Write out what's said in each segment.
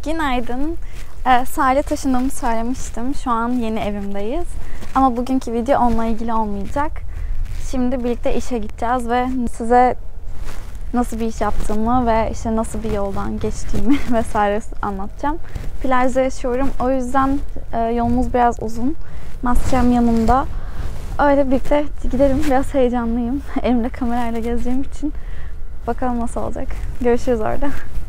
Günaydın. Sahile taşındığımı söylemiştim. Şu an yeni evimdeyiz. Ama bugünkü video onunla ilgili olmayacak. Şimdi birlikte işe gideceğiz ve size nasıl bir iş yaptığımı ve işte nasıl bir yoldan geçtiğimi vesaire anlatacağım. Plajda yaşıyorum. O yüzden yolumuz biraz uzun. Maskem yanımda. Öyle birlikte gidelim. Biraz heyecanlıyım. Elimde kamerayla gezeceğim için. Bakalım nasıl olacak. Görüşürüz orada.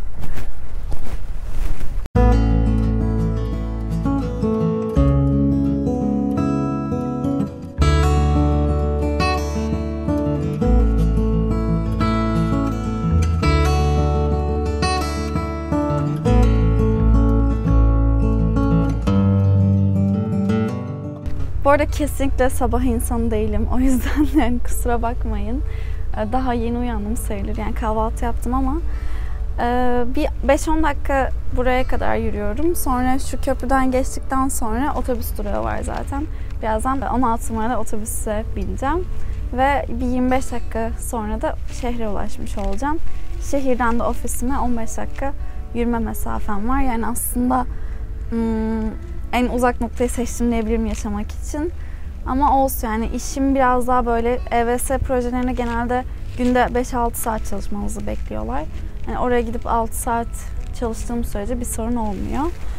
Bu arada kesinlikle sabah insanı değilim. O yüzden yani kusura bakmayın. Daha yeni uyandım sayılır. Yani kahvaltı yaptım ama bir 5-10 dakika buraya kadar yürüyorum. Sonra şu köprüden geçtikten sonra otobüs durağı var zaten. Birazdan 16 numaralı otobüse bineceğim. Ve bir 25 dakika sonra da şehre ulaşmış olacağım. Şehirden de ofisime 15 dakika yürüme mesafem var. Yani aslında en uzak noktayı seçtim diyebilirim yaşamak için. Ama olsun yani işim biraz daha böyle EVS projelerine genelde günde 5-6 saat çalışmamızı bekliyorlar. Yani oraya gidip 6 saat çalıştığım sürece bir sorun olmuyor.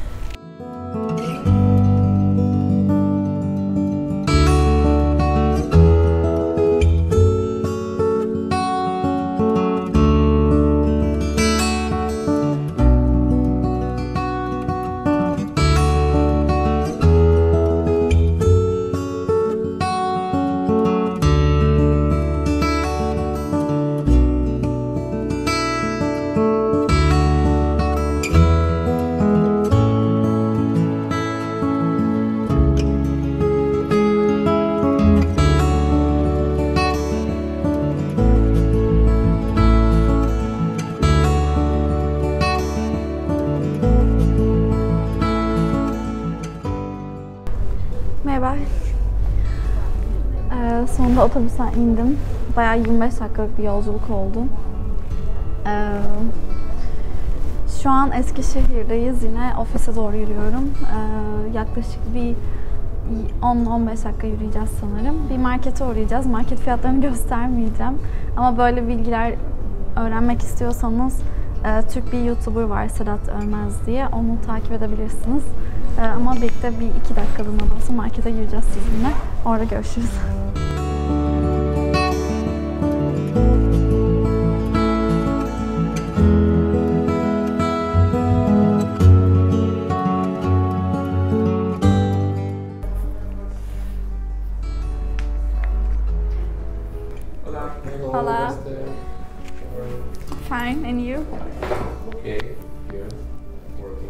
Merhaba. Sonunda otobüse indim. Bayağı 25 dakikalık bir yolculuk oldu. Şu an Eskişehir'deyiz. Yine ofise doğru yürüyorum. Yaklaşık bir 10-15 dakika yürüyeceğiz sanırım. Bir markete uğrayacağız. Market fiyatlarını göstermeyeceğim. Ama böyle bilgiler öğrenmek istiyorsanız Türk bir YouTuber var Sedat Ölmez diye. Onu takip edebilirsiniz. Ama birlikte bir 2 dakikalığına da olsa markete gireceğiz sizinle. Orada görüşürüz. Hola. Fine, and you? Okay, here, working.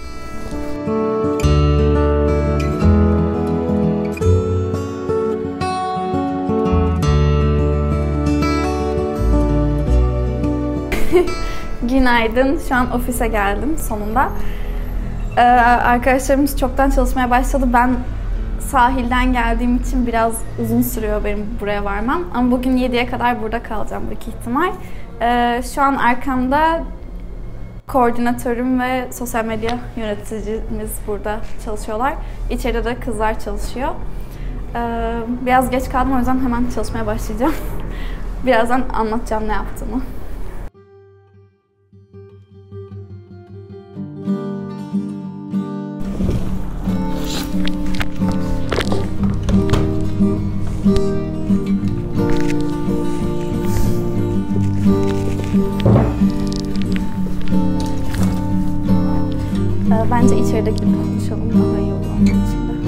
Günaydın. Şu an ofise geldim sonunda. Arkadaşlarımız çoktan çalışmaya başladı. Ben sahilden geldiğim için biraz uzun sürüyor benim buraya varmam. Ama bugün 7'ye kadar burada kalacağım büyük ihtimal. Şu an arkamda koordinatörüm ve sosyal medya yöneticimiz burada çalışıyorlar. İçeride de kızlar çalışıyor. Biraz geç kaldım, o yüzden hemen çalışmaya başlayacağım. Birazdan anlatacağım ne yaptığımı. Bence içeride gidip konuşalım, daha iyi olur onun için de.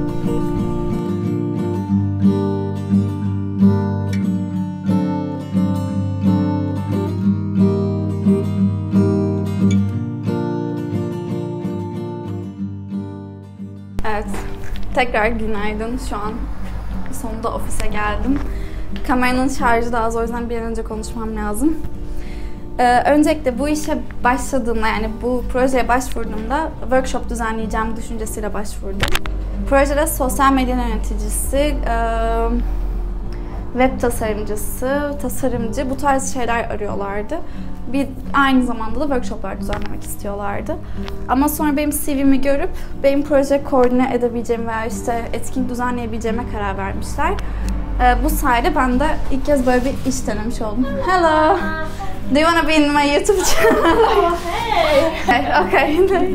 Evet, tekrar günaydın. Şu an sonunda ofise geldim. Kameranın şarjı da az, o yüzden bir an önce konuşmam lazım. Öncelikle bu işe başladığımda, yani bu projeye başvurduğumda workshop düzenleyeceğim düşüncesiyle başvurdum. Projede sosyal medya yöneticisi, web tasarımcısı, tasarımcı bu tarz şeyler arıyorlardı. aynı zamanda da workshoplar düzenlemek istiyorlardı. Ama sonra benim CV'mi görüp benim proje koordine edebileceğim veya işte etkinlik düzenleyebileceğime karar vermişler. Bu sayede ben de ilk kez böyle bir iş denemiş oldum. Hello! Do you want to be in my YouTube channel? Oh, hey! Okay.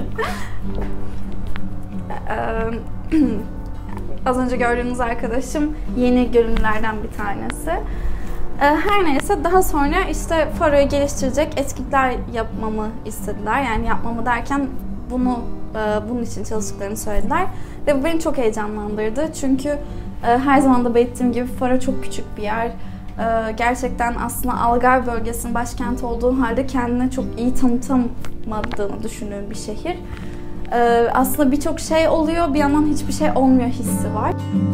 Az önce gördüğünüz arkadaşım yeni görünümlerden bir tanesi. Her neyse daha sonra işte Faro'yu geliştirecek etkinlikler yapmamı istediler. Yani yapmamı derken bunun için çalıştıklarını söylediler. Ve bu beni çok heyecanlandırdı. Çünkü her zaman da belirttiğim gibi Faro çok küçük bir yer. Gerçekten aslında Algarve bölgesinin başkenti olduğu halde kendine çok iyi tanıtamadığını düşündüğüm bir şehir. Aslında birçok şey oluyor, bir yandan hiçbir şey olmuyor hissi var.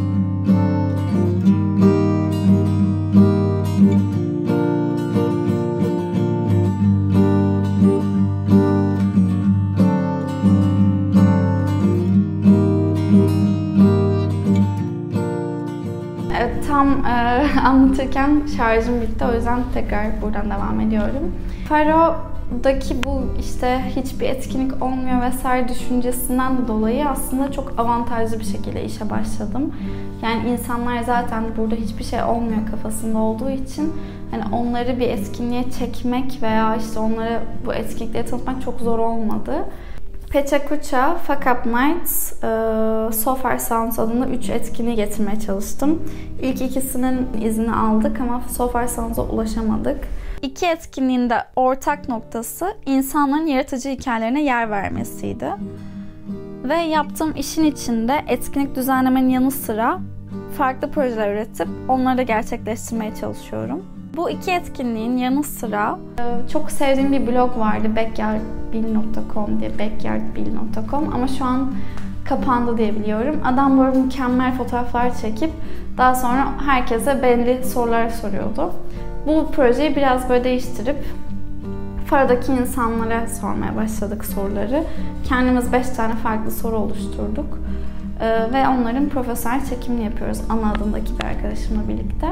Tam anlatırken şarjım bitti, o yüzden tekrar buradan devam ediyorum. Faro'daki bu işte hiçbir etkinlik olmuyor vesaire düşüncesinden de dolayı aslında çok avantajlı bir şekilde işe başladım. Yani insanlar zaten burada hiçbir şey olmuyor kafasında olduğu için hani onları bir etkinliğe çekmek veya işte onları bu etkinlikleri tanıtmak çok zor olmadı. Pechakucha, Fuck Up Nights, So Far Sounds adında 3 etkinliği getirmeye çalıştım. İlk ikisinin izni aldık ama So Far Sounds'a ulaşamadık. İki etkinliğin de ortak noktası insanların yaratıcı hikayelerine yer vermesiydi. Ve yaptığım işin içinde etkinlik düzenlemenin yanı sıra farklı projeler üretip onları da gerçekleştirmeye çalışıyorum. Bu iki etkinliğin yanı sıra çok sevdiğim bir blog vardı, backyardbill.com diye, backyardbill.com, ama şu an kapandı diye biliyorum. Adam böyle mükemmel fotoğraflar çekip daha sonra herkese belli sorular soruyordu. Bu projeyi biraz böyle değiştirip Faro'daki insanlara sormaya başladık soruları. Kendimiz 5 tane farklı soru oluşturduk. Ve onların profesyonel çekimini yapıyoruz Ana adındaki bir arkadaşımla birlikte.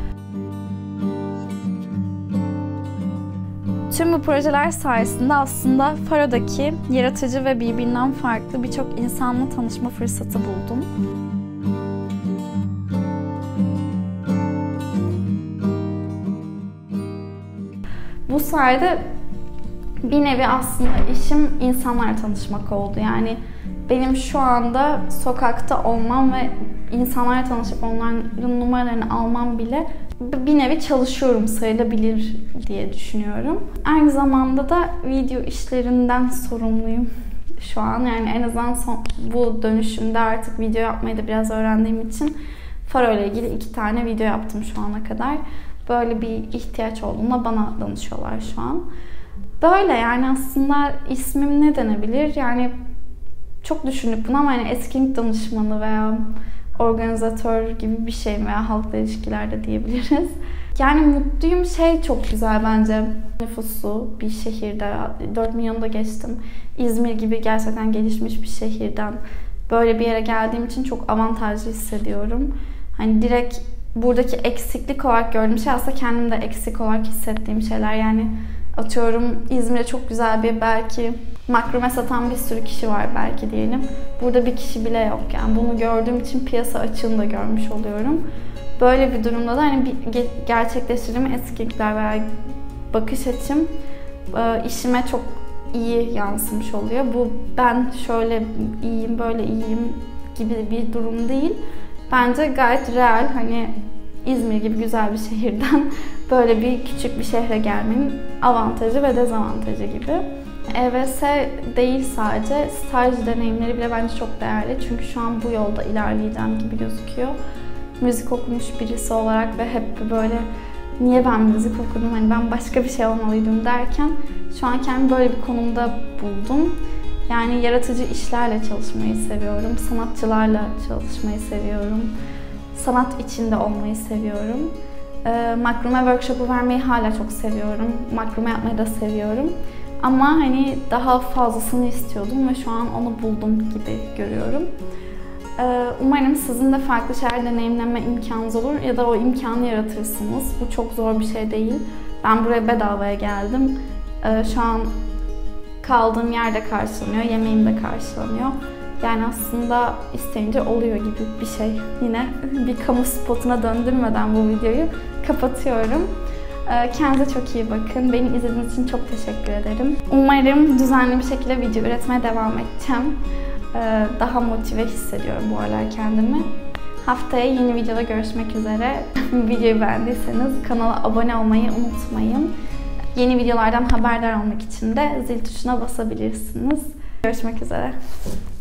Tüm bu projeler sayesinde aslında Faro'daki yaratıcı ve birbirinden farklı birçok insanla tanışma fırsatı buldum. Bu sayede bir nevi aslında işim insanlarla tanışmak oldu. Yani benim şu anda sokakta olmam ve insanlarla tanışıp onların numaralarını almam bile bir nevi çalışıyorum sayılabilir diye düşünüyorum. Aynı zamanda da video işlerinden sorumluyum şu an. Yani en azından bu dönüşümde artık video yapmayı da biraz öğrendiğim için Faro ile ilgili 2 tane video yaptım şu ana kadar. Böyle bir ihtiyaç olduğunda bana danışıyorlar şu an. Böyle yani aslında ismim ne denebilir? Yani çok düşündük bunu ama yani etkinlik danışmanı veya organizatör gibi bir şey veya halkla ilişkilerde diyebiliriz. Yani mutluyum, çok güzel bence. Nüfusu bir şehirde, 4 milyonu da geçtim. İzmir gibi gerçekten gelişmiş bir şehirden böyle bir yere geldiğim için çok avantajlı hissediyorum. Hani direkt buradaki eksiklik olarak gördüğüm şey aslında kendim de eksik olarak hissettiğim şeyler. Yani atıyorum İzmir'de çok güzel bir belki makrame satan bir sürü kişi var belki diyelim. Burada bir kişi bile yok. Yani bunu gördüğüm için piyasa açığını da görmüş oluyorum. Böyle bir durumda da hani gerçekleştirdiğim etkinlikler veya bakış açım işime çok iyi yansımış oluyor. Bu ben şöyle iyiyim, böyle iyiyim gibi bir durum değil. Bence gayet real, hani İzmir gibi güzel bir şehirden böyle bir küçük bir şehre gelmenin avantajı ve dezavantajı gibi. EVS değil sadece, staj deneyimleri bile bence çok değerli. Çünkü şu an bu yolda ilerleyeceğim gibi gözüküyor. Müzik okumuş birisi olarak ve hep böyle niye ben müzik okudum, hani ben başka bir şey olmalıydım derken şu an kendimi böyle bir konumda buldum. Yani yaratıcı işlerle çalışmayı seviyorum, sanatçılarla çalışmayı seviyorum, sanat içinde olmayı seviyorum. Makrame workshop'u vermeyi hala çok seviyorum, makrame yapmayı da seviyorum. Ama hani daha fazlasını istiyordum ve şu an onu buldum gibi görüyorum. Umarım sizin de farklı şeyler deneyimleme imkanınız olur ya da o imkanı yaratırsınız. Bu çok zor bir şey değil. Ben buraya bedavaya geldim. Şu an kaldığım yerde karşılanıyor, yemeğim de karşılanıyor. Yani aslında isteyince oluyor gibi bir şey. Yine bir kamu spotuna döndürmeden bu videoyu kapatıyorum. Kendinize çok iyi bakın. Beni izlediğiniz için çok teşekkür ederim. Umarım düzenli bir şekilde video üretmeye devam edeceğim. Daha motive hissediyorum bu aralar kendimi. Haftaya yeni videoda görüşmek üzere. Videoyu beğendiyseniz kanala abone olmayı unutmayın. Yeni videolardan haberdar olmak için de zil tuşuna basabilirsiniz. Görüşmek üzere.